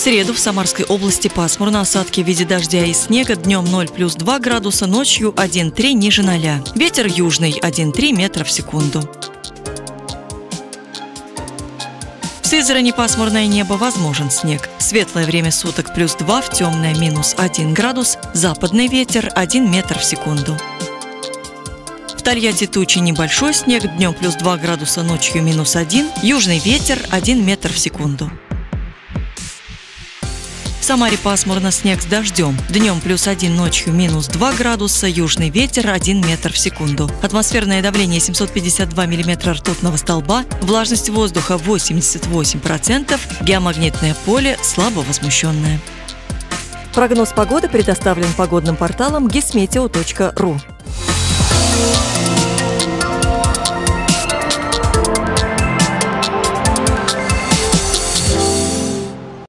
среду в Самарской области пасмурно, осадки в виде дождя и снега, днем 0 плюс 2 градуса, ночью 1,3 ниже 0. Ветер южный 1,3 метра в секунду. В Сызрани пасмурное небо, возможен снег. В светлое время суток плюс 2, в темное минус 1 градус, западный ветер 1 метр в секунду. В Тольятти тучи, небольшой снег, днем плюс 2 градуса, ночью минус 1, южный ветер 1 метр в секунду. В Самаре пасмурно, снег с дождем. Днем плюс 1, ночью минус 2 градуса, южный ветер 1 метр в секунду. Атмосферное давление 752 миллиметра ртутного столба, влажность воздуха 88%, геомагнитное поле слабо возмущенное. Прогноз погоды предоставлен погодным порталом gismeteo.ru.